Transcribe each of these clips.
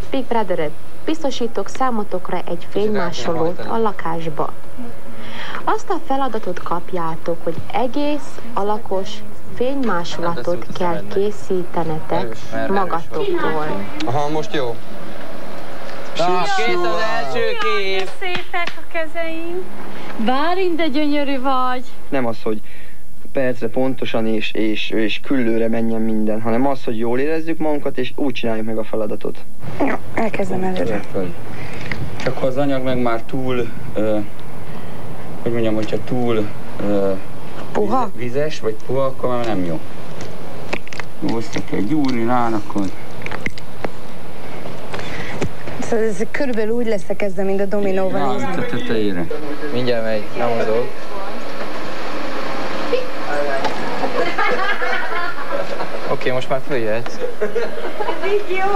Big Brother, biztosítok számotokra egy fénymásolót a lakásba. Azt a feladatot kapjátok, hogy egész alakos fénymásolatot kell készítenetek magatoktól. Aha, most jó. Kész az első kép! Szépek a kezeim. Bálint, de gyönyörű vagy. Nem az, hogy percre pontosan és küllőre menjen minden, hanem az, hogy jól érezzük magunkat, és úgy csináljuk meg a feladatot. Jó, elkezdem előre. Csak ha az anyag meg már túl, hogy mondjam, hogyha túl puha? Vizes vagy puha, akkor már nem jó. Össze kell gyúrni rá, akkor... Szóval ez körülbelül úgy lesz a kezdve, mint a dominóval. Na, a tetejére. Mindjárt megy, nem mozog. Oké, most már följöhetsz. Ez így jó.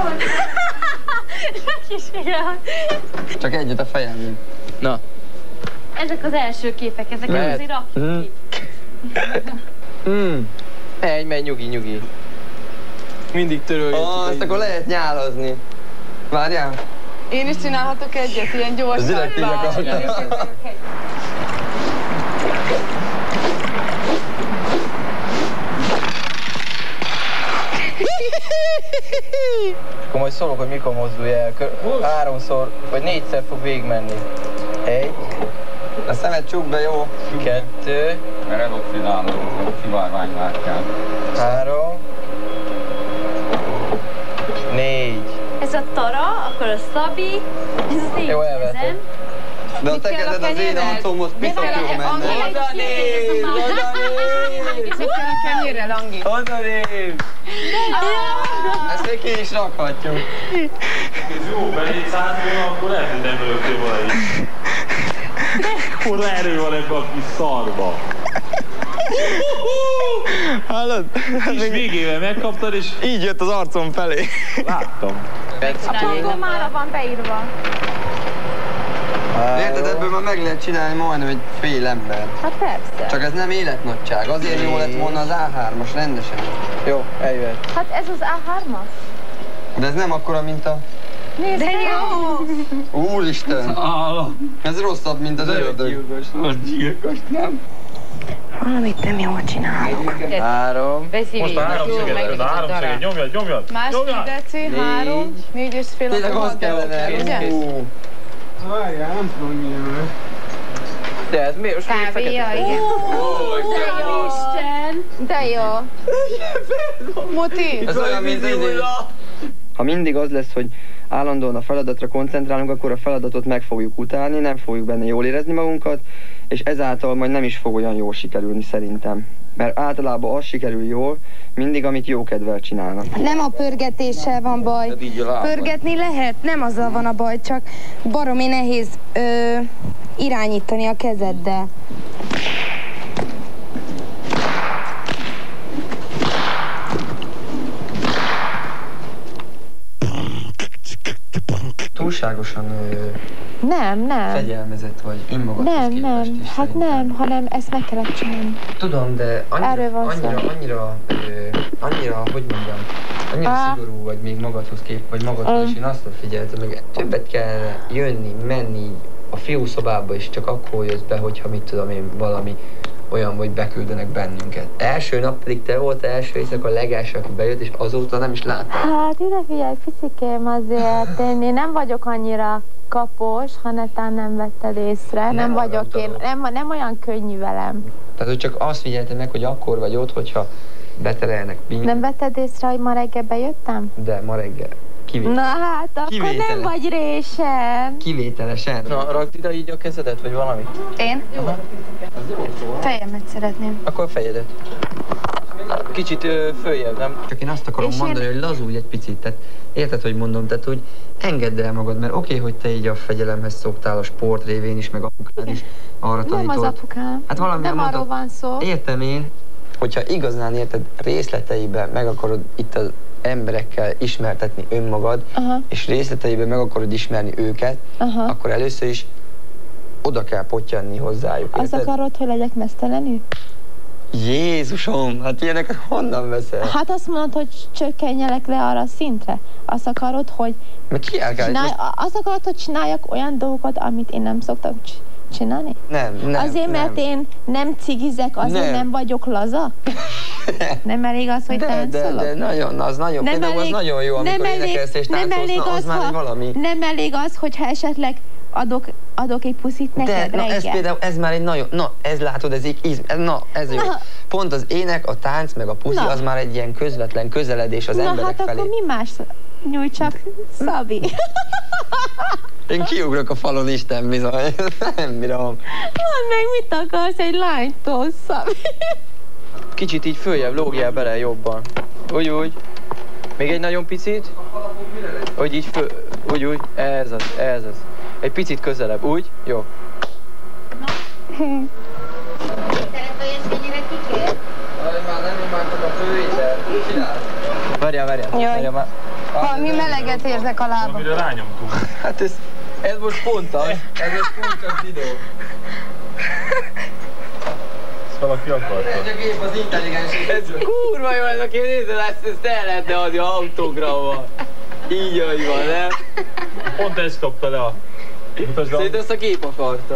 Csak egyet a fejemben. Na. Ezek az első képek, ezeket azért rakjuk ki. Megy, nyugi. Mindig töröljük. Azt akkor lehet nyálazni. Várjál? Én is csinálhatok egyet, ilyen gyors. Az direkt így akartam. Akkor majd szólok, hogy mikor mozdulj el. 3-szor vagy 4-szer fog végigmenni. 1. A szemet csukd be, jó? 2. Mert eloxidálod a szivárványmárkát. 3. 4. Ez a Tara, akkor a Szabi, ez az én kezem. De a te kezed az én arcomhoz piszok jó menne. Oda nézd! Mit kell a kenyérre, Langi? Oda nézd! Ezt még ki is rakhatjuk. Ez jó, mert 100 volna, akkor lehet, hogy nem örökké volna is. Mekkora erő van ebben a kis szarba. Hallod? És végével megkaptad, és... Így jött az arcom felé. Láttam. A pangomára van beírva. Érted, ebből már meg lehet csinálni majdnem egy fél ember. Hát persze. Csak ez nem életnagyság. Azért jó lett volna az A3-as rendesen. Jó, eljöhet. Hát ez az A3-as? De ez nem akkora, mint a... Nézd, de jó! Úristen! Ez rosszabb, mint az ördög. Az gyilkos, nem? Valamit nem jól csinálok. 3. Most már 3 szöget, 3 szöget, nyomjad! Másfél deci, 3, 4,5 Tényleg azt kellene. Várjál, nem tudom, milyen. De ez miért? Kávéja, igen. De jó! Isten! De jó. Muti! Ez olyan, mint izé. Ha mindig az lesz, hogy állandóan a feladatra koncentrálunk, akkor a feladatot meg fogjuk utálni, nem fogjuk benne jól érezni magunkat, és ezáltal majd nem is fog olyan jól sikerülni szerintem. Mert általában az sikerül jól, mindig, amit jókedvel csinálnak. Nem a pörgetéssel van baj. Pörgetni lehet, nem azzal van a baj, csak baromi nehéz irányítani a kezeddel. Túlságosan Nem. fegyelmezett vagy önmagadhoz képest is Hát szerintem. nem, hanem ezt meg kellett csinálni. Tudom, de Erről van szó. annyira, hogy mondjam, annyira szigorú vagy még magadhoz vagy magadhoz, és én azt figyeltem, meg többet kell jönni, menni a fiúszobába is, csak akkor jössz be, hogyha mit tudom én, valami olyan, hogy beküldenek bennünket. Első nap pedig te volt első éjszaka a legelső, aki bejött, és azóta nem is láttam. Hát ide figyelj, picikém, azért én nem vagyok annyira kapos, ha netán nem vetted észre. Nem vagyok én, nem olyan könnyű velem. Tehát, hogy csak azt figyeltem meg, hogy akkor vagy ott, hogyha beterelnek. Nem vetted észre, hogy ma reggel bejöttem? De ma reggel. Na hát, akkor nem vagy résen. Kivételesen. Na, rakd ide így a kezedet, vagy valami? Én? Aha. Fejemet szeretném. Akkor fejedet. Kicsit följebb, nem? Csak én azt akarom mondani, hogy lazulj egy picit. Tehát érted, hogy mondom? Tehát, hogy engedd el magad, mert oké, hogy te így a fegyelemhez szoktál a sport révén is, meg apukád is arra tanított. Nem az apukám. Hát valami nem arról van szó. Értem én, hogyha igazán érted részleteiben meg akarod itt az emberekkel ismertetni önmagad, és részleteiben meg akarod ismerni őket, akkor először is oda kell pottyanni hozzájuk. Az akarod, hogy legyek mesztelenül? Jézusom, hát ilyeneket honnan veszel? Hát azt mondod, hogy csökkenjelek le arra a szintre. Azt akarod, hogy azt akarod, hogy csináljak olyan dolgokat, amit én nem szoktam csinálni? Nem. Azért, mert én nem cigizek, azért nem vagyok laza? Nem elég az, hogy táncolok? De nagyon, az nagyon jó, amikor énekelsz és táncolsz, az már valami. Nem elég az, hogyha esetleg adok egy puszit neked reggel. Ez például, ez már egy nagyon, ez látod, ez jó. Pont az ének, a tánc, meg a puszi, az már egy ilyen közvetlen közeledés az emberek hát felé. Akkor mi más? Nyújj csak, Szabi. Én kiugrok a falon, Isten bizony. Nem bírom. Mondd meg, mit akarsz egy lánytól, Szabi? Kicsit így följebb, lógjál bele jobban. Úgy. Még egy nagyon picit. Úgy így úgy. Ez az. Egy picit közelebb. Úgy? Jó. Már nem imádtok a főétel. Várjál már. Valami meleget érzek a lábam. Amire rányomtunk. Hát ez most pont az. Ez most pont az videó. Ezt valaki akarta. Ez a gép az intelligens. Kurva jó ez a kép, nézd, ezt el lehetne adni a autogrammal. Így, ahogy van, nem? Pont ezt kapta le a... Szerintem ezt a gép akarta.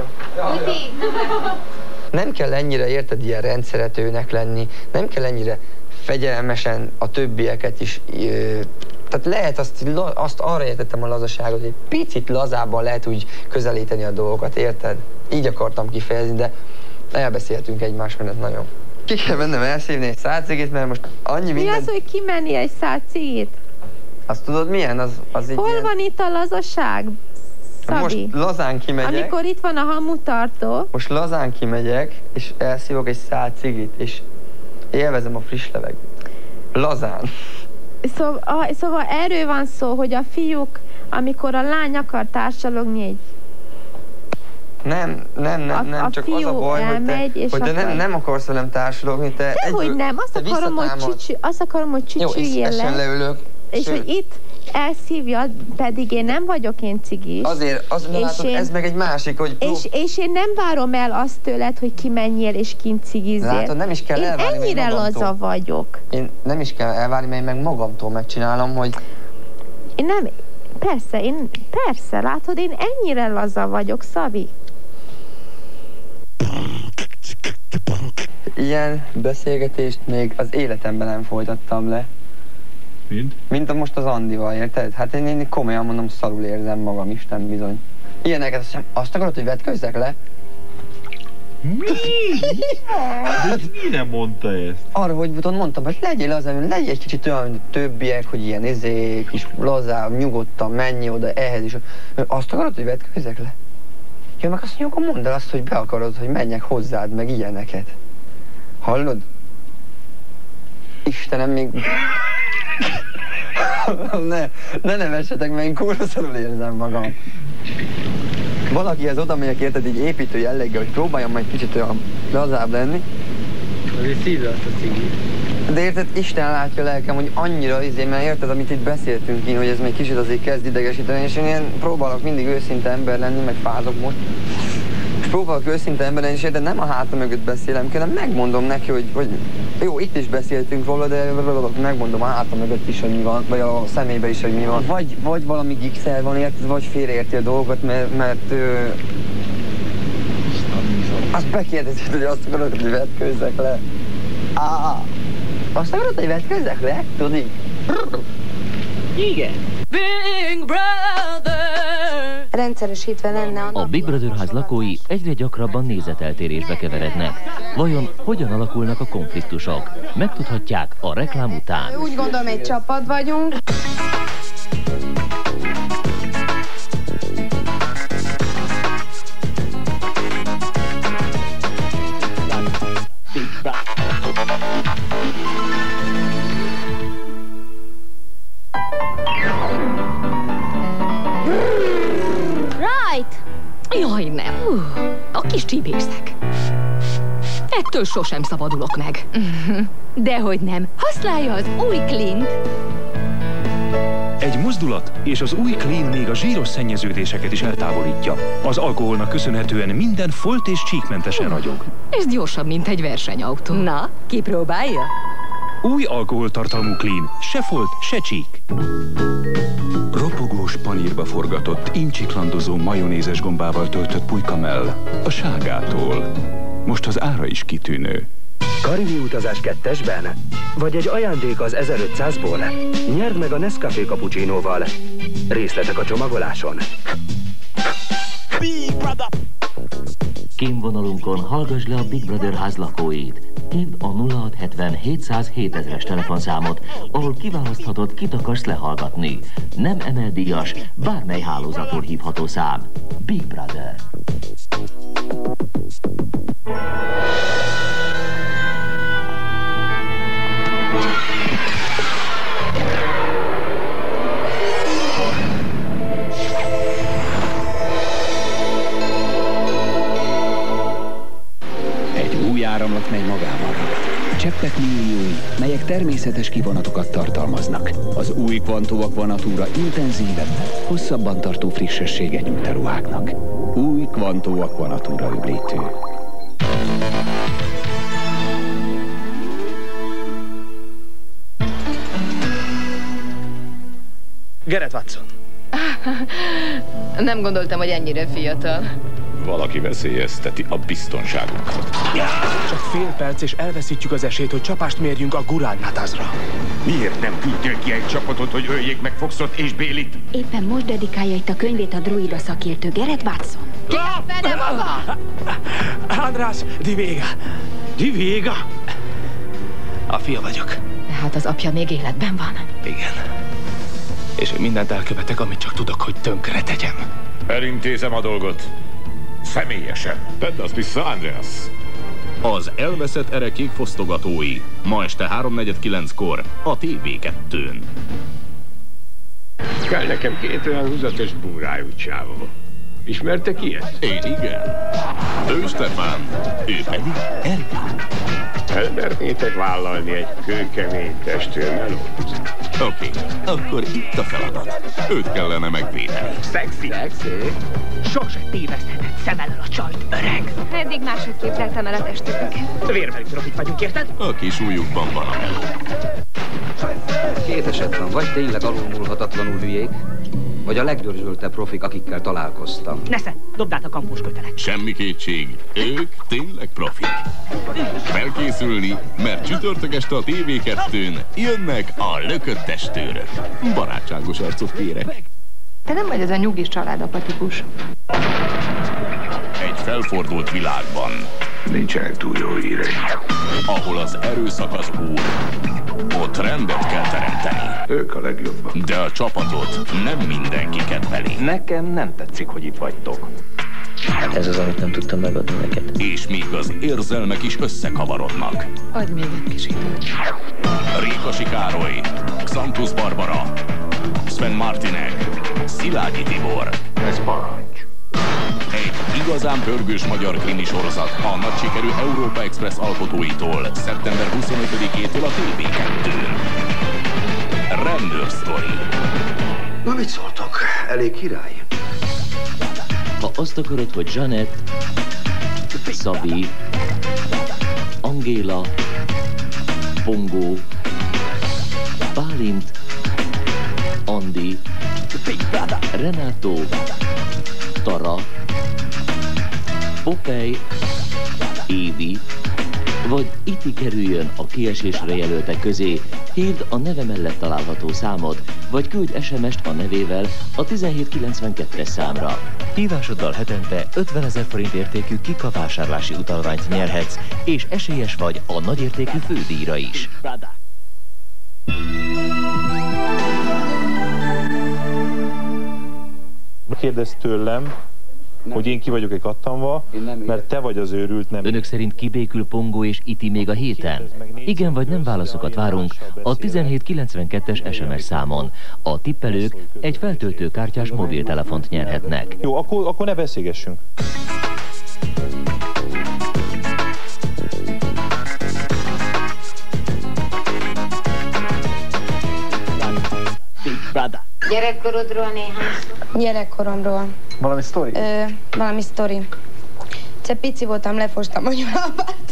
Nem kell ennyire, érted, ilyen rendszeretőnek lenni, nem kell ennyire fegyelmesen a többieket is, tehát lehet azt arra értettem a lazaságot, hogy picit lazábban lehet úgy közelíteni a dolgokat, érted? Így akartam kifejezni, de elbeszéltünk egymás mellett nagyon. Ki kell mennem elszívni egy szálcigit, mert most annyi minden... Mi az, hogy kimenni egy szálcigit? Azt tudod milyen? Az hol ilyen... van itt a lazaság, Szabi? Most lazán kimegyek. Amikor itt van a hamutartó. Most lazán kimegyek, és elszívok egy szálcigit, és élvezem a friss levegőt. Lazán. Szóval erről van szó, hogy a fiúk, amikor a lány akar társalogni egy... Nem, csak az a baj, hogy te nem akarsz velem társalogni, te dehogy nem, azt akarom, hogy csücsüljél le. Leülök. És hogy itt elszívja, pedig én nem vagyok én cigis. Azért, látod, ez meg egy másik, hogy... És én nem várom el azt tőled, hogy kimenjél és kint cigizzél. Látod, nem is kell elvárni, én ennyire laza vagyok. Én nem is kell elvárni, mert én meg magamtól megcsinálom, hogy... Persze, látod, én ennyire laza vagyok, Szabi. Ilyen beszélgetést még az életemben nem folytattam le. Mint most az Andival, érted? Hát én komolyan mondom, szarul érzem magam, Isten bizony. Ilyeneket azt akarod, hogy vetkőzzek le? Mi? De mire mondta ezt? Arra, hogy mondtam, hogy legyél az, legyél egy kicsit olyan, mint a többiek, hogy ilyen kis lazább, nyugodtan, menj oda ehhez is. Azt akarod, hogy vetkőzzek le? Ja, meg azt mondjuk, akkor mondd el azt, hogy be akarod, hogy menjek hozzád, meg ilyeneket. Hallod? Istenem, még... ne nevessetek, mert én kurva szarul érzem magam. Valakihez oda megyek, érted, így építő jelleggel, hogy próbáljam majd kicsit olyan lazább lenni. Azért szívja azt a cigit. De érted, Isten látja lelkem, hogy annyira mert érted, amit itt beszéltünk én, hogy ez még kicsit azért kezd idegesíteni, és én ilyen próbálok mindig őszinte ember lenni, meg fázok most. És próbálok őszinte ember lenni, és érted, nem a hátam mögött beszélem, hanem megmondom neki, hogy jó, itt is beszéltünk róla, de megmondom a hátam mögött is, hogy mi van, vagy a szemébe is, hogy mi van. Vagy valami gigszer van, érted, vagy félreérti a dolgot, mert azt bekérdezed, hogy azt akarod, hogy vetkőzzek le. Azt akarod, hogy vetkőzzek le? Tudod? Igen. Big Brother! Rendszeresítve lenne a Big Brother ház lakói egyre gyakrabban nézeteltérésbe keverednek. Vajon hogyan alakulnak a konfliktusok? Megtudhatják a reklám után. Úgy gondolom, egy csapat vagyunk. Jaj, nem. A kis csibészek. Ettől sosem szabadulok meg. Dehogy nem. Használja az új Clint. Egy mozdulat és az új Clean még a zsíros szennyeződéseket is eltávolítja. Az alkoholnak köszönhetően minden folt és csíkmentesen ragyog. Ez gyorsabb, mint egy versenyautó. Na, kipróbálja? Új alkoholtartalmú Clean. Se folt, se csík. Ropogós panírba forgatott, incsiklandozó majonézes gombával töltött pulykamell. A Ságától. Most az ára is kitűnő. Karibi utazás 2-esben? Vagy egy ajándék az 1500-ból? Nyerd meg a Nescafé Cappuccinoval. Részletek a csomagoláson. Big Brother! Kémvonalunkon hallgass le a Big Brother ház lakóit. Hívd a 0670 707 000-es telefonszámot, ahol kiválaszthatod, kit akarsz lehallgatni. Nem emeldíjas, bármely hálózattól hívható szám. Big Brother. Áramlat, mely magával ragad. Cseppek milliói, melyek természetes kivonatokat tartalmaznak. Az új Quantum Aqua Natura intenzívebb, hosszabban tartó frissességet nyújt a ruháknak. Új Quantum Aqua Natura öblítő. Gareth Watson. Nem gondoltam, hogy ennyire fiatal. Valaki veszélyezteti a biztonságunkat. Csak fél perc, és elveszítjük az esélyt, hogy csapást mérjünk a Gurán Natazra. Miért nem küldtél ki egy csapatot, hogy öljék meg Foxot és Bélit? Éppen most dedikálja itt a könyvét a druida szakértő Gareth Watson. Fede maga! András Di Vega. Di Vega? A fia vagyok. Hát az apja még életben van. Igen. És én mindent elkövetek, amit csak tudok, hogy tönkre tegyem. Elintézem a dolgot. Személyesen. Tedd azt vissza, Andreas. Az elveszett erekék fosztogatói. Ma este 3:49-kor a TV2-n. Kell nekem 2 olyan húzatos búrájú csávó. Ismertek ilyet? Én igen. Ő Stefán, ő pedig Erika. Elmernétek vállalni egy kőkemény testőrmelót? Oké, akkor itt a feladat. Őt kellene megvédeni. Szexi! Szexi? Sose téveszthetett szem elől a csajt, öreg! Eddig máshogy képzeltem el a testüket. Vérvelük profik vagyunk, érted? A kis ujjukban van a meló. 2 eset van, vagy tényleg alulmúlhatatlanul hülyék, vagy a legdörzsöltebb profik, akikkel találkoztam. Nesze, dobd át a kampós kötelet. Semmi kétség, ők tényleg profik. Felkészülni, mert csütörtök este a TV2-n jönnek a lökött testőrök. Barátságos arcot kérek. Te nem vagy ez a nyugis családapa típus. Egy felfordult világban. Nincsenek túl jó hírei. Ahol az erőszak az úr, ott rendet kell teremteni. Ők a legjobbak. De a csapatot nem mindenki kedveli. Nekem nem tetszik, hogy itt vagytok. Hát ez az, amit nem tudtam megadni neked. És még az érzelmek is összekavarodnak. Adj még egy kis időt. Rékasi Károly, Xantus Barbara, Sven Martinek, Szilágyi Tibor. Ez parancs. Egy igazán pörgős magyar krimi sorozat a nagy sikerű Európa Express alkotóitól szeptember 25-től a TV2-n. Rendőrsztori. Na mit szóltok? Elég király. Ha azt akarod, hogy Jeanette, Szabi, Angéla, Pongó, Bálint, Andi, Renátó, Tara, Popeye, Évi, vagy Iti kerüljön a kiesésre jelöltek közé, hívd a neve mellett található számot, vagy küldj SMS-t a nevével a 1792-es számra. Hívásoddal hetente 50 000 forint értékű kikavásárlási utalványt nyerhetsz, és esélyes vagy a nagyértékű fődíjra is. Kérdezz tőlem, hogy én ki vagyok-e kattanva, mert te vagy az őrült, nem. Önök szerint kibékül Pongó és Iti még a héten? Igen vagy nem válaszokat várunk a 1792-es SMS számon. A tippelők egy feltöltőkártyás mobiltelefont nyerhetnek. Jó, akkor ne beszélgessünk. Big Brother. Gyerekkorodról néhány szó? Gyerekkoromról. Valami sztori? Valami sztori. Pici voltam, lefostam a nyulábát.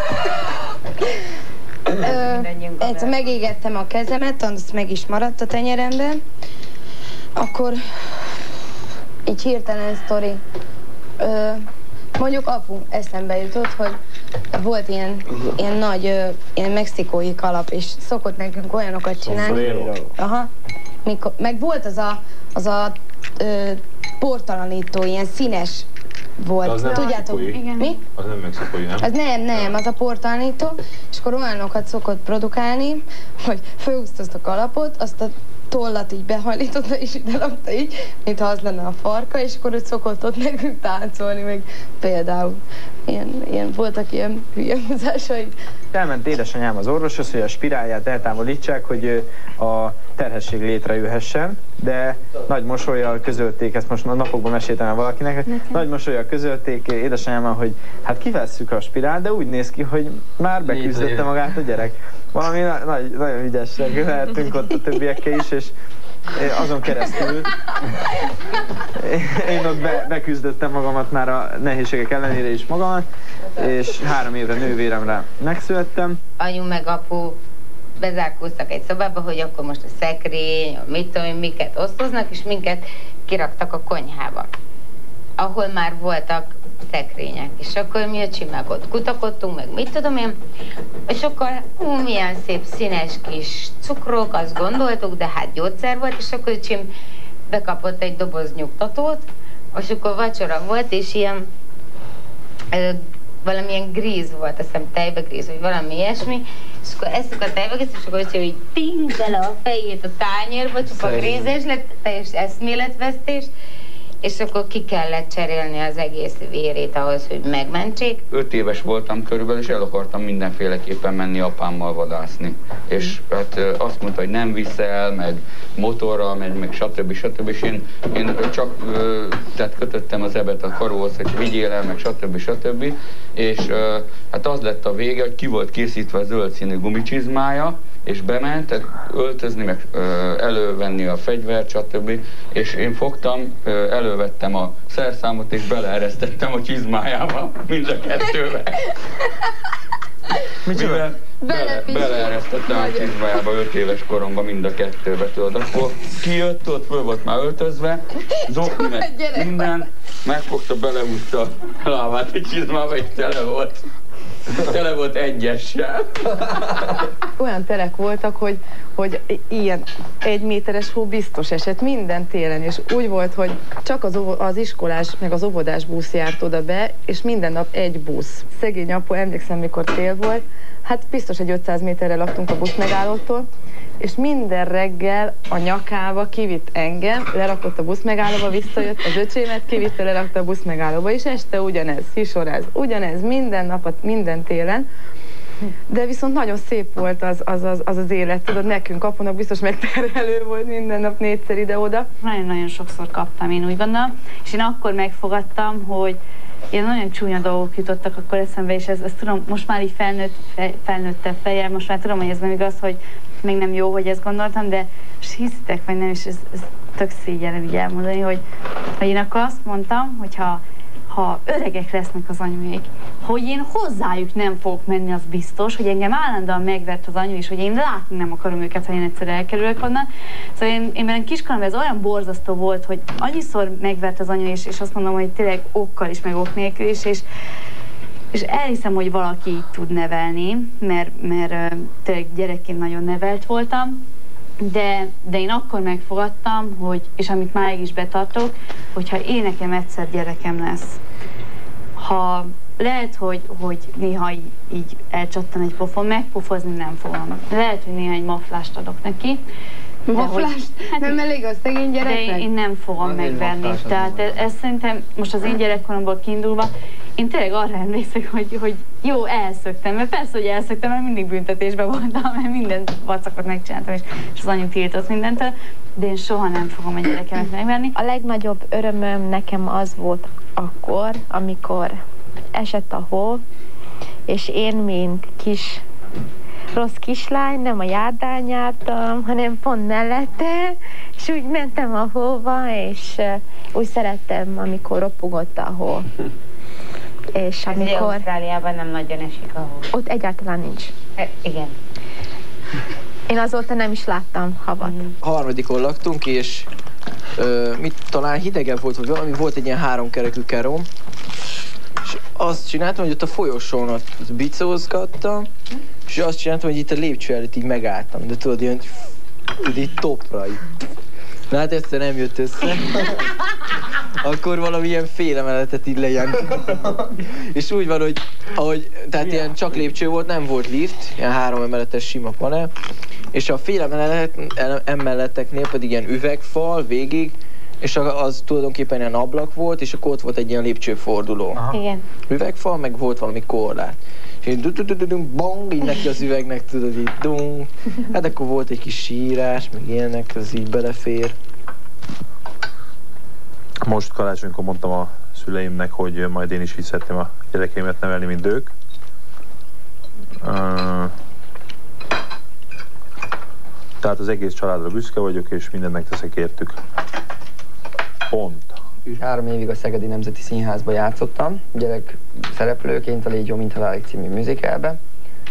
Egyszer megégettem a kezemet, azt meg is maradt a tenyeremben. Akkor így hirtelen sztori. Mondjuk apu eszembe jutott, hogy volt ilyen nagy, ilyen mexikói kalap, és szokott nekünk olyanokat csinálni. Aha. Meg volt az a portalanító, ilyen színes volt. Az nem tudjátok? Igen. Mi? Az nem mexikói, nem? Az nem, az a portalanító, és akkor olyanokat szokott produkálni, hogy felhúzta azt a kalapot, azt a tollat így behajlította, és ide rakta így, mintha az lenne a farka, és akkor ő szokott ott nekünk táncolni, meg például voltak ilyen hülye húzásai. Elment édesanyám az orvoshoz, hogy a spirálját eltávolítsák, hogy a terhesség létrejöhessen, de nagy mosollyal közölték, ezt most napokban meséltem el valakinek, nagy mosollyal közölték édesanyámmal, hogy hát kivesszük a spirált, de úgy néz ki, hogy már beküzdötte magát a gyerek. Valami nagyon ügyesek lehetünk ott a többiekkel is, és azon keresztül én ott beküzdöttem magamat már a nehézségek ellenére is magamat, és 3 évre nővéremre megszülettem. Anyu meg apu bezárkóztak egy szobába, hogy akkor most a szekrény, mit tudom én, miket osztoznak, és minket kiraktak a konyhába, ahol már voltak szekrények, és akkor mi a meg ott kutakodtunk, meg mit tudom én, és akkor milyen szép színes kis cukrok, azt gondoltuk, de hát gyógyszer volt, és akkor öcsém bekapott egy doboz nyugtatót, és akkor vacsora volt, és ilyen valamilyen gríz volt, azt hiszem tejbegríz, vagy valami ilyesmi, és akkor eszük a tejbegrízt, és akkor öcsém így ping bele a fejét a tányérba, csupa grízes lett, teljes eszméletvesztés, és akkor ki kellett cserélni az egész vérét ahhoz, hogy megmentsék. 5 éves voltam körülbelül, és el akartam mindenféleképpen menni apámmal vadászni. És hát azt mondta, hogy nem visz el, meg motorral megy, meg stb. És én csak tehát kötöttem az ebet a karóhoz, hogy vigyél el, meg stb. És hát az lett a vége, hogy ki volt készítve a zöld színű gumicsizmája, és bement öltözni, meg elővenni a fegyvert, stb. És én fogtam, elővettem a szerszámot, és beleeresztettem a csizmájába, mind a kettőbe. Mivel beleeresztettem a csizmájába 5 éves koromban mind a kettőbe, tudod. Akkor kijött, ott föl volt már öltözve, zokni meg minden, megfogta, belehúzta a lábát egy csizmába, és tele volt egyessel. Olyan terek voltak, hogy ilyen 1 méteres hó biztos esett minden télen, és úgy volt, hogy csak az iskolás, meg az óvodás busz járt oda be, és minden nap egy busz. Szegény apu, emlékszem, mikor tél volt, hát biztos egy 500 méterre laktunk a busz megállótól, és minden reggel a nyakába kivitt engem, lerakott a busz megállóba, visszajött az öcsémet, kivitte, lerakta a busz megállóba, és este ugyanez, hisoráz, ugyanez, minden nap, minden télen. De viszont nagyon szép volt az élet, tudod, nekünk apunak biztos megterhelő volt minden nap 4-szer ide-oda. Nagyon-nagyon sokszor kaptam, én úgy gondolom, és én akkor megfogadtam, hogy ilyen nagyon csúnya dolgok jutottak akkor eszembe, és ezt tudom, most már így felnőttebb fejjel, most már tudom, hogy ez nem igaz, hogy még nem jó, hogy ezt gondoltam, de hiszitek, vagy nem, és ez tök szégyen így elmondani, hogy én akkor azt mondtam, hogy ha öregek lesznek az anyuék, hogy én hozzájuk nem fogok menni, az biztos, hogy engem állandóan megvert az anyu, és hogy én látni nem akarom őket, ha én egyszer elkerülök onnan. Szóval én bennem kiskoromban ez olyan borzasztó volt, hogy annyiszor megvert az anyu, és azt mondom, hogy tényleg okkal is, meg ok nélkül is, és elhiszem, hogy valaki így tud nevelni, mert tényleg gyerekként nagyon nevelt voltam, de én akkor megfogadtam, hogy, és amit máig is betartok, hogyha én nekem egyszer gyerekem lesz, ha lehet, hogy néha így elcsattan egy pofon, megpofozni nem fogom. Lehet, hogy néha egy maflást adok neki. Maflást? Hát, nem elég a szegény gyereknek? De én nem fogom megverni. Tehát ez szerintem most az én gyerekkoromból kiindulva, én tényleg arra emlékszek, hogy jó, elszöktem, mert persze, hogy elszöktem, mert mindig büntetésben voltam, mert minden vacakot megcsináltam, és az anyu tiltott mindentől, de én soha nem fogom a gyerekemet megverni. A legnagyobb örömöm nekem az volt akkor, amikor esett a hó, és én, mint kis rossz kislány, nem a járdán jártam, hanem pont mellette, és úgy mentem a hóba, és úgy szerettem, amikor ropogott a hó. És amikor... Ausztráliában nem nagyon esik a hó. Ott egyáltalán nincs. Igen. Én azóta nem is láttam havat. Harmadikon laktunk, és talán hidegebb volt, vagy valami, volt egy ilyen 3 kerekű kerom, és azt csináltam, hogy ott a folyosón ott bicózgattam, és azt csináltam, hogy itt a lépcső előtt így megálltam, de tudod, ilyen így topra így. Na hát egyszer nem jött össze. Akkor valamilyen félemeletet így legyen. És úgy van, hogy tehát ilyen csak lépcső volt, nem volt lift, ilyen 3 emeletes sima panel, és a félemeleteknél pedig ilyen üvegfal végig, és az tulajdonképpen ilyen ablak volt, és akkor ott volt egy ilyen lépcsőforduló. Igen. Üvegfal, meg volt valami korlát. És így bong, így neki az üvegnek, tudod, így dung. Hát akkor volt egy kis sírás, meg ilyenek, az így belefér. Most karácsonykor mondtam a szüleimnek, hogy majd én is így szeretném a gyerekeimet nevelni, mint ők. Tehát az egész családra büszke vagyok, és mindent megteszek értük. Pont. 3 évig a Szegedi Nemzeti Színházba játszottam, gyerek szereplőként a Légy jó, mint halálig című musicalbe.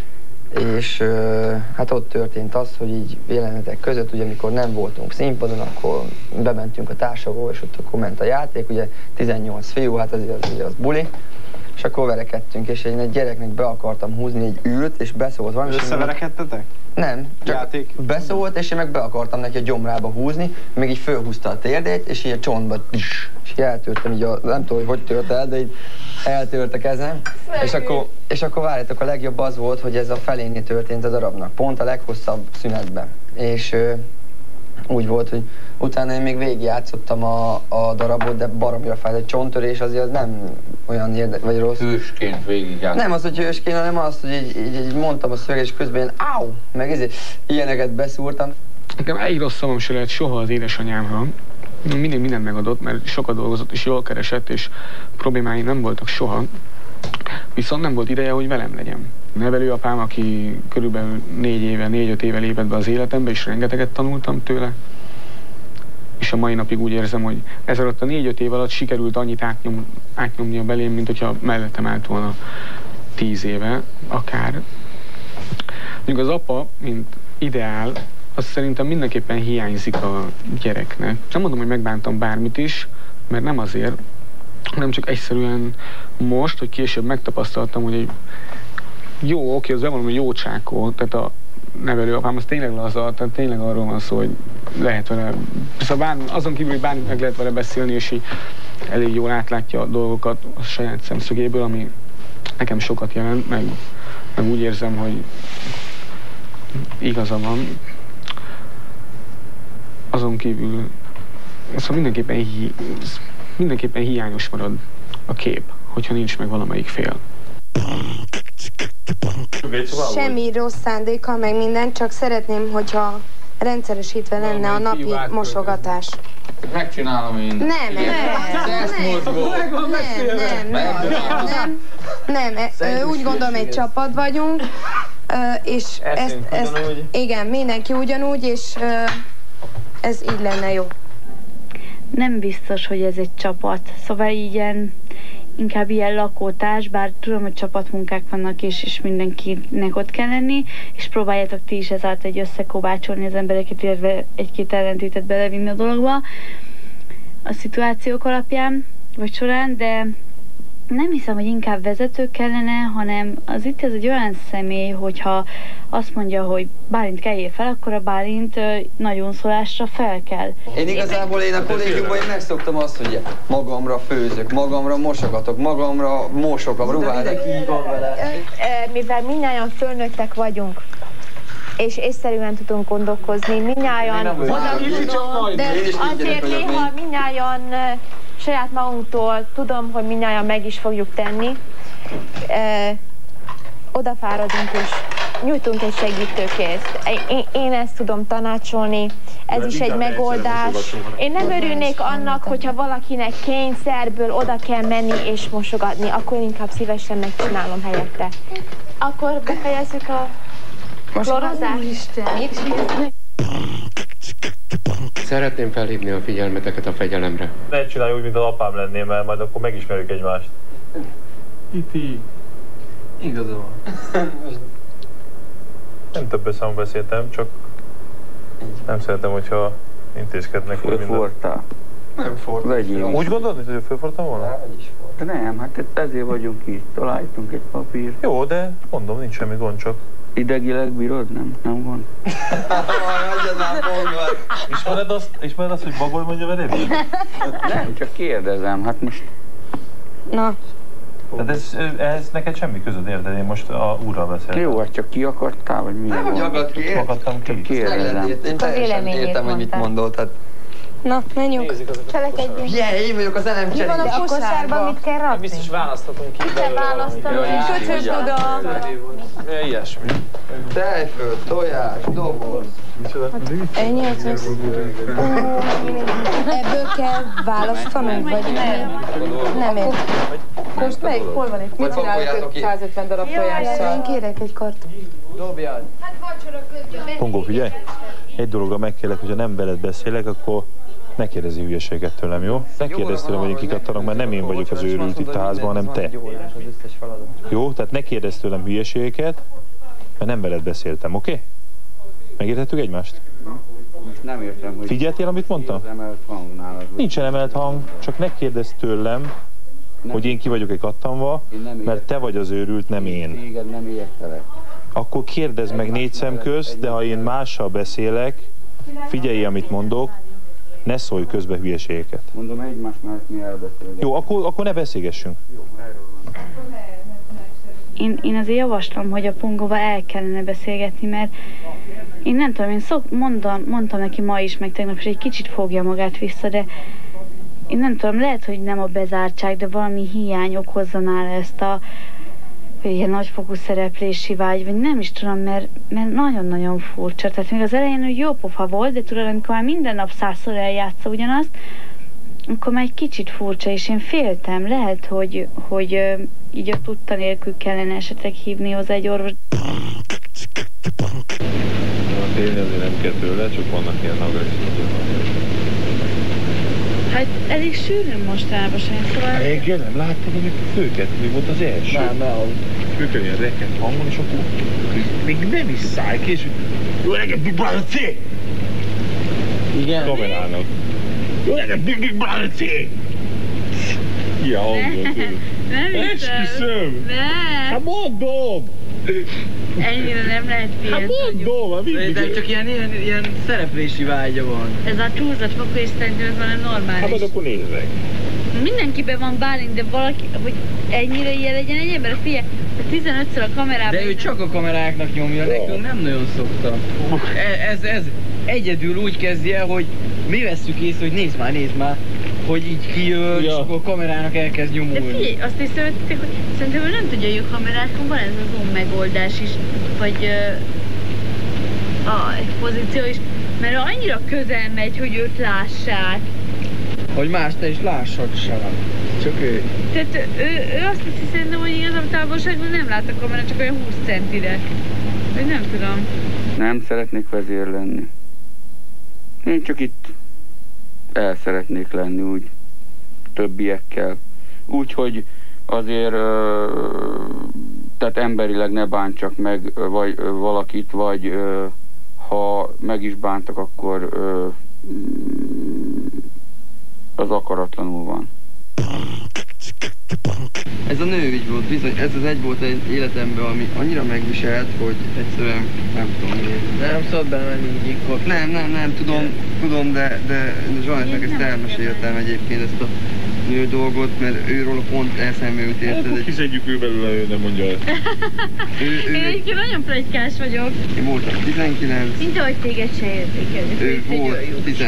És hát ott történt az, hogy így jelenetek között, ugye amikor nem voltunk színpadon, akkor bementünk a társalgóba, és ott akkor ment a játék, ugye 18 fiú, hát az buli, és akkor verekedtünk, és én egy gyereknek be akartam húzni egy ült, és beszólt valami. Összeverekedtetek? Nem, csak játék. Beszólt, és én meg be akartam neki a gyomrába húzni, még így fölhúzta a térdét, és így a csontba, és így eltörtem, így nem tudom, hogy tört el, de így eltört a kezem. És akkor várjátok, a legjobb az volt, hogy ez a felénél történt a darabnak, pont a leghosszabb szünetben. És úgy volt, hogy utána én még végigjátszottam a darabot, de baromira fájt, egy csonttörés azért nem olyan vagy rossz. Hősként végigjátszottam. Nem az, hogy hősként, hanem azt, hogy így mondtam a szöveget, és közben ilyen áú, meg ilyeneket beszúrtam. Nekem egy rossz szavam se lehet soha az édesanyámra. Mindig mindent megadott, mert sokat dolgozott és jól keresett, és problémái nem voltak soha. Viszont nem volt ideje, hogy velem legyen. Nevelőapám, aki körülbelül 4-5 éve lépett be az életembe, és rengeteget tanultam tőle. És a mai napig úgy érzem, hogy ez alatt a 4-5 év alatt sikerült annyit átnyomnia belém, mint hogyha mellettem állt volna 10 éve, akár. Mondjuk az apa, mint ideál, az szerintem mindenképpen hiányzik a gyereknek. Nem mondom, hogy megbántam bármit is, mert nem azért, hanem csak egyszerűen most, hogy később megtapasztaltam, hogy egy jó, oké, az bevallom, hogy jó csákó, tehát a nevelőapám az tényleg laza, tehát tényleg arról van szó, hogy lehet vele, szóval azon kívül, hogy bármit meg lehet vele beszélni, és így elég jól átlátja a dolgokat a saját szemszögéből, ami nekem sokat jelent, meg úgy érzem, hogy igaza van. Azon kívül, szóval mindenképpen hiányos marad a kép, hogyha nincs meg valamelyik fél. Semmi rossz szándéka, meg minden, csak szeretném, hogyha rendszeresítve lenne a napi mosogatás. Megcsinálom én. Nem, úgy gondolom, egy csapat vagyunk, és ezt igen, mindenki ugyanúgy, és ez így lenne jó. Nem biztos, hogy ez egy csapat, szóval inkább ilyen lakótárs, bár tudom, hogy csapatmunkák vannak, és mindenkinek ott kell lenni, és próbáljátok ti is ezáltal egy összekovácsolni az embereket, illetve egy-két ellentétet belevinni a dologba a szituációk alapján, vagy során, de nem hiszem, hogy inkább vezető kellene, hanem az itt ez egy olyan személy, hogyha azt mondja, hogy Bálint keljél fel, akkor a Bálint nagyon szólásra fel kell. Én igazából a kollégiumban megszoktam azt, hogy magamra főzök, magamra mosogatok, magamra mosok a ruhádat. Mivel mindnyájan fölnőttek vagyunk, és észszerűen tudunk gondolkozni, mindnyájan oda tudunk, de azért néha mindnyájan saját magunktól tudom, hogy mindnyájan meg is fogjuk tenni. Odafáradunk és nyújtunk egy segítőkészt. Én ezt tudom tanácsolni, ez is egy megoldás. Én nem örülnék annak, hogyha valakinek kényszerből oda kell menni és mosogatni, akkor inkább szívesen megcsinálom helyette. Akkor befejezzük a Klorozás. Mit? Szeretném felhívni a figyelmeteket a fegyelemre. Ne csinálj úgy, mint az apám lennél, mert majd akkor megismerjük egymást. Iti. Igaza van. Nem több számon beszéltem, csak nem szeretem, hogyha intézkednek. Fölfortál. Nem fordul. Úgy gondolod, hogy fölfortam volna? De nem, hát ezért vagyunk itt. Találtunk egy papír. Jó, de mondom, nincs semmi gond, csak... Idegileg bírod? Nem gond. Ismered azt, hogy Bagoly mondja veled? Nem, csak kérdezem, hát most... Na. Tehát ehhez neked semmi közöd, érted? Én most a úrral beszéltem. Jó, hát csak ki akartál, vagy mi? Nem, hogy akart ki. Akadtam ki. Kérdezem. Én teljesen értem, hogy mit mondod. Hát... Na, menjünk. Cselekedjünk. Én vagyok az elem Mi van a kosárban, mit kell rakni? Biztos választhatunk ki. Te választanod. Köcsög tudom. Ilyesmi. Tejföl, tojás, doboz. Ennyi az össz. Ebből kell választanunk, vagy nem ért. Most melyik? Hol van itt? Mit csinálok 150 darab tojással? Én kérek egy karton. Dobjad. Hát vacsora közben. Pongó, figyelj! Egy dologra megkérlek, hogyha nem veled beszélek, akkor ne kérdezi hülyeséget tőlem, jó? Ne kérdezz tőlem, hogy én kikattanok, mert nem én vagyok az őrült itt a házban, hanem te. Jó? Tehát ne kérdezz tőlem hülyeségeket, mert nem veled beszéltem, oké? Okay? Megértettük egymást? Most nem értem, hogy... Figyeltél, amit mondtam? Nincsen emelt hang, csak ne kérdezz tőlem, hogy én ki vagyok egy kattanva, mert te vagy az őrült, nem én. Téged nem értelek. Akkor kérdezd meg 4 szem közt, de ha én mással beszélek, figyelj, amit mondok, ne szólj közbe hülyeségeket. Mondom, egymás mellett mi elbeszélünk. Jó, akkor ne beszélgessünk. Én azért javaslom, hogy a Pongóval el kellene beszélgetni, mert én nem tudom, én mondtam neki ma is, meg tegnap is, egy kicsit fogja magát vissza, de én nem tudom, lehet, hogy nem a bezártság, de valami hiány okozza nála ezt a ilyen nagyfokú szereplési vágy, vagy nem is tudom, mert nagyon-nagyon furcsa. Tehát még az elején ő jó pofa volt, de tudod, amikor már minden nap 100-szor eljátsza ugyanazt, akkor már egy kicsit furcsa, és én féltem. Lehet, hogy így a tudta nélkül kellene esetleg hívni hozzá egy orvos. Félni azért nem kell tőle, csak vannak ilyen agresszív. Hát elég sűrűn mostanában sem, szóval... Régen nem láttad, amikor főket, mi volt az első? Nem. Főket ilyen rekett hangon, és akkor még nem is szállj ki, és jó reggelt, Big Brother C! Igen. Kamerának. Jó reggelt, Big Brother C! Ilyen hangon, Nem esküszöm! Nem! Hát mondom! Ennyire nem lehet félni. Hát mondom, hát mindig. De csak ilyen szereplési vágya van. Ez a túlzott fokú, és szerintem ez valami normális. Hát akkor nézd meg. Mindenkiben van bálint, de valaki, hogy ennyire ilyen legyen egy ember, figyelj, 15-ször a kamerában... De ő csak a kameráknak nyomja, nekünk nem nagyon szokta. Ez egyedül úgy kezdi el, hogy mi vesszük észre, hogy nézd már, hogy így kijön, és akkor a kamerának elkezd nyomulni. De figyelj, azt hiszem, hogy szerintem ő nem tudja, hogy a kamerákon van ez a zoom megoldás is, vagy egy pozíció is, mert annyira közel megy, hogy őt lássák. Hogy más te is lássad sem. Csak ő. Tehát ő azt hiszi szerintem, hogy igazából távolságban nem lát a kamera, csak olyan 20 centire. Vagy nem tudom. Nem szeretnék vezér lenni. Én csak itt el szeretnék lenni úgy többiekkel. Úgyhogy azért tehát emberileg ne bántsak meg vagy valakit, vagy ha meg is bántak, akkor az akaratlanul van. Ez a nőügy volt, bizony, ez az egy volt egy életemben, ami annyira megviselt, hogy egyszerűen nem tudom miért. Nem szabad belemenni így akkor. Nem, tudom, de Zsanetnek ezt elmeséltem egyébként ezt a nő dolgot, mert őről pont eszembe jut, érted? Akkor kiszedjük ő belőle, ő nem mondja el. Én egyébként nagyon plegykás vagyok. Én voltam 19. Mint ahogy téged se értékelik. Ő volt 10.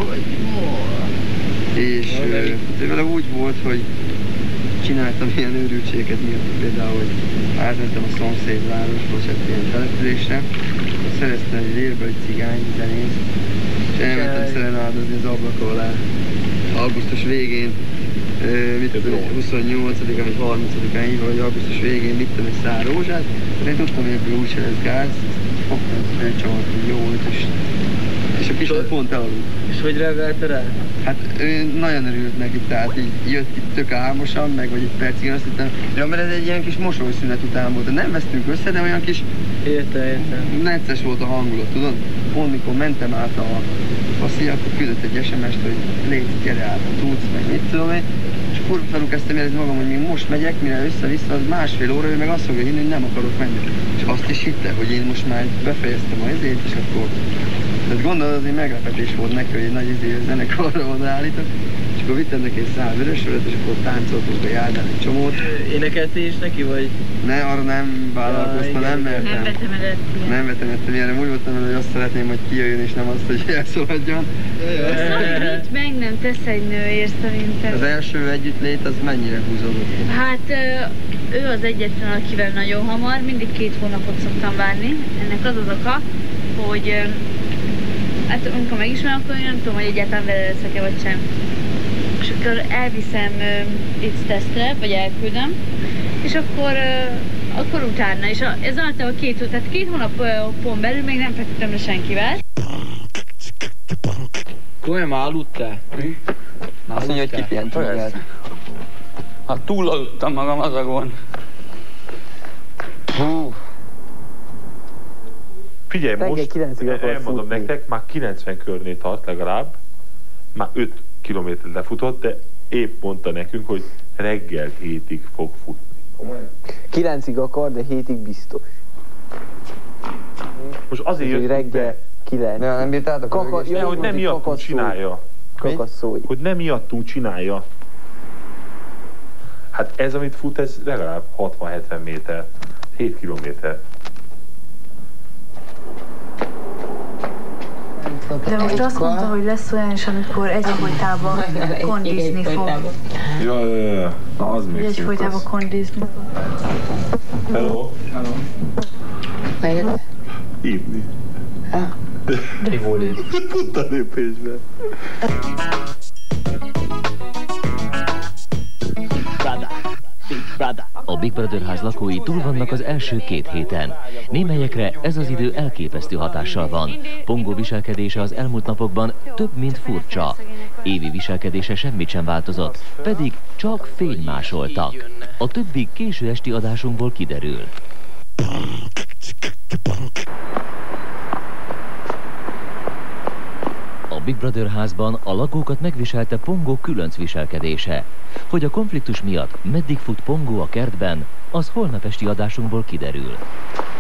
És vele úgy volt, hogy csináltam ilyen őrültségeket miatt, például, hogy átmentem a szomszédvárosba, vagy ilyen településre, szereztem egy vérbeli cigány zenészt, és elmentem szerenádozni az ablak alá augusztus végén, mit tudom, 28-án vagy 30-án így, vagy augusztus végén vittem egy szár rózsát, de én tudtam, hogy ebből úgyse lesz gáz, csak jó volt, és a kislány pont elaludt. És hogy reagált rá? Hát ő nagyon örült neki, tehát így jött itt tök álmosan, meg vagy egy percig, azt hittem, ja, mert ez egy ilyen kis mosolyszünet után volt, nem vesztünk össze, de olyan kis... Értem. Necces volt a hangulat, tudod? Pont mikor mentem át a szia, akkor küldött egy SMS-t, hogy légy, gyere át, tudsz, meg mit tudom én. És akkor felkezdtem érezni magam, hogy még most megyek, mire össze-vissza, az másfél óra, ő meg azt fogja hinni, hogy nem akarok menni. És azt is hitte, hogy én most már befejeztem az izét, és akkor... Tehát gondolod, az egy meglepetés volt neki, hogy egy nagy zenekarra odaállítok. És akkor vittem neki egy szál vörösölet, és akkor táncoltunk a járdán egy csomót. Énekeltél is neki, vagy? Ne, arra nem vállalkoztam, nem mertem. Nem vetemettem ilyenre, úgy voltam, hogy azt szeretném, hogy kijöjjön, és nem azt, hogy elszaladjon. Mit meg nem tesz egy nőért szerintem. Az első együttlét az mennyire húzódott? Hát ő az egyetlen, akivel nagyon hamar, mindig 2 hónapot szoktam várni. Ennek az az oka, hogy hát amikor megismerem, akkor én nem tudom, hogy egyáltalán vele leszek-e vagy sem. És akkor elviszem itt tesztre, vagy elküldöm, és akkor utána. És ez általában 2 hónapon belül még nem feküdtem le senkivel. Komolyan már aludtál? Azt mondja, hogy kipihent magát. Hát túlaludtam magam az agon. Hú. Figyelj, most elmondom nektek, már 90 körnél tart legalább, már 5 kilométert lefutott, de épp mondta nekünk, hogy reggel 7-ig fog futni. 9-ig akar, de 7-ig biztos. Most azért jött reggel 9. Nem bírtátok? Hogy nem miattunk csinálja. Hogy nem miattunk csinálja. Hát ez, amit fut, ez legalább 60-70 méter, 7 kilométer. De most azt mondta, hogy lesz olyan is, amikor egyfolytában kondizni fog. Ja, na az még egyfolytában kondizni fog. Hello. Hello. Melyet? Írni. Mi volt így? Pont a lépésben. A Big Brother ház lakói túl vannak az első 2 héten. Némelyekre ez az idő elképesztő hatással van. Pongó viselkedése az elmúlt napokban több, mint furcsa. Évi viselkedése semmit sem változott, pedig csak fénymásoltak. A többi késő esti adásunkból kiderül. A Big Brother házban a lakókat megviselte Pongó különc viselkedése. Hogy a konfliktus miatt meddig fut Pongó a kertben, az holnap esti adásunkból kiderül.